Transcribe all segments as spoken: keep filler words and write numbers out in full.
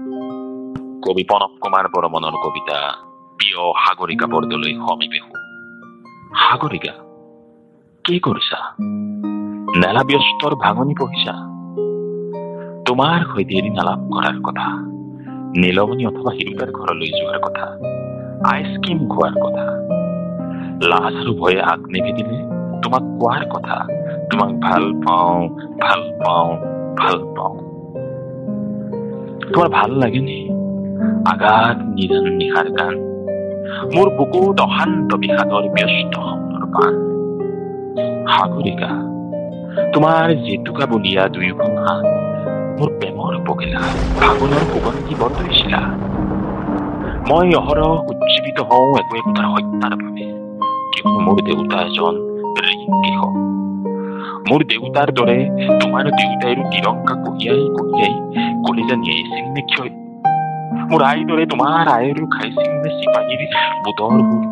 কবি প্ৰণৱ কুমাৰ বৰ্মনৰ কবিতা প্ৰিয় সাগৰিকা বৰদলৈ সমীপেহু। সাগৰিকা, কি কৰিছা? নেলা ব্যস্তৰ ভাঙনি পঢ়িছা? তোমাৰ সৈতে এদিন আলাপ কৰাৰ কথা, নীলমণি অথবা হিৰুতাৰ ঘৰলৈ যোৱাৰ কথা, আইচক্ৰীম খোৱাৰ কথা, লাজ আৰু ভয়ে আগ নিভেদিলে তোমাক কোৱাৰ কথা, তোমাক ভাল পাওঁ ভাল পাওঁ ভাল পাওঁ। তোমাৰ ভাল লাগেনে আগাত নিজান নিশাৰ গান, মোৰ বুকুত অশান্ত বিষাদৰ ব্যস্ত সপোনৰ বান? সাগৰিকা, তোমাৰ জেতুকা বলিয়া দুয়োখন হাত, মোৰ প্ৰেমৰ পগিলা ফাগুনৰ সুগন্ধি বৰদৈছিলা। মই অহৰহ উজ্জীৱিত হওঁ একো একোটাৰ হত্যাৰ বাবে, কিয়নো মোৰ দেউতা এজন ঋষিক। মোৰ দেউতাৰ দৰে তোমাৰ দেউতাইৰো তিৰংকা কঢ়িয়াই কঢ়িয়াই কলিজা নিয়াইছিল নে ক্ষয়? মোৰ আইৰ দৰে তোমাৰ আইৰো খাইছিল নে চিপাহীৰ বুটৰ বুট?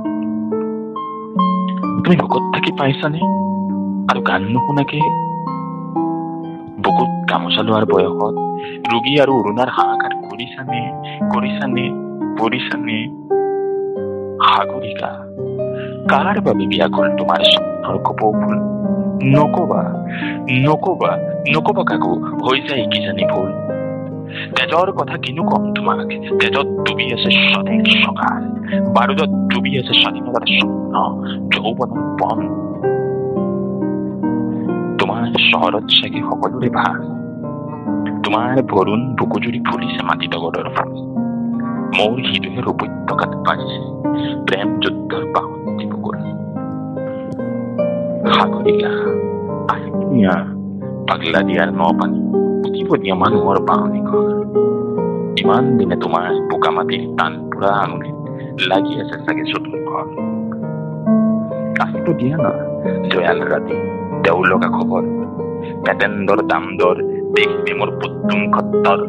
তুমি ভোকত থাকি পাইছানে আৰু গান নুশুনাকে? বুকুত গামোচা লোৱাৰ বয়সত ৰোগী আৰু উৰুণাৰ হাহাকাৰ কৰিছানে কৰিছানে কৰিছানে? সাগৰিকা, কাৰ বাবে বিয়া গল তোমাৰ স্বপ্নৰ কপৌ ফুল? নকবা নকবা নকবা কাকো, হৈ যায় কিজানি ভুল। তেজৰ কথা কিনো কম তোমাক, তেজত ডুবি আছে স্বদেশ সকাল, বাৰুদত ডুবি আছে স্বাধীনতাৰ স্বপ্ন যৌৱনৰ বন। তোমাৰ চহৰত চাগে সকলোৰে ভাল, তোমাৰ বৰুণ বুকুজুৰি ফুলিছে মাটি টগৰৰ ফুল। মোৰ হৃদয়ৰ উপত্যকাত বাঢ়িছে প্ৰেম যুদ্ধৰ বাসন্তী বুকুল। সাগৰিকা, আহিয়া পাগলা দিয়াৰ ন পানী উঠিব দিয়া মানুহৰ বাহনী ঘৰ। ইমান দিনে তোমাৰ বোকা মাটিৰ টান পুৰা আঙুলিত লাগি আছে চাগে চতুৰ ঘৰ। আহিব দিয়া না জয়াল ৰাতি দেও লগা খবৰ, পেটেণ্ডৰ দাম দৰ দেখিবে মোৰ পুতুম খত্তৰ।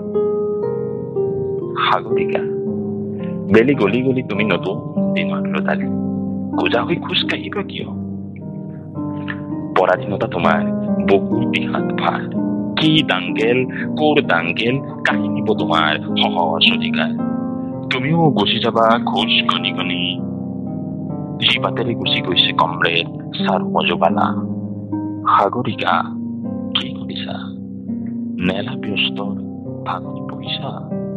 সাগৰিকা, বেলি গলি গলি তুমি নতুন দিনত ৰজালি, কোজা হৈ খোজ কাঢ়িবা কিয়? পৰাধীনতা তোমাৰ বহুত বিষাদ ভাৰ, কি দাঙ্গেল কোৰ দাঙ্গেল কাহিনীব তোমাৰ সহজ অধিকাৰ। তুমিও গুচি যাবা খোজ গনি গনি, যি বাটেৰে গুচি গৈছে কমৰেড চাৰু মজুবালা। সাগৰিকা, কি কৰিছা? নেলা ব্যস্তৰ ভাঙনি পঢ়িছা?